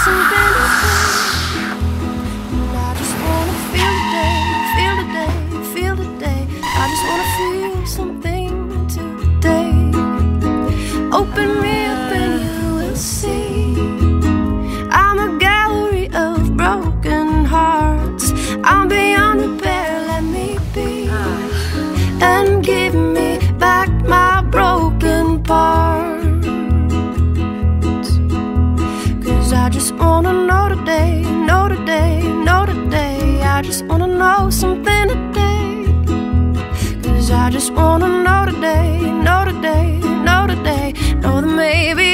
something today. And I just wanna feel the day, feel the day, feel the day. I just wanna feel something today. Open me up and you will see I'm a gallery of broken hearts. I'm beyond repair, let me be, and give me back my broken parts. 'Cause I just wanna know today, know today, know today. I just wanna know something today. 'Cause I just wanna know today, know today, know today. Know that maybe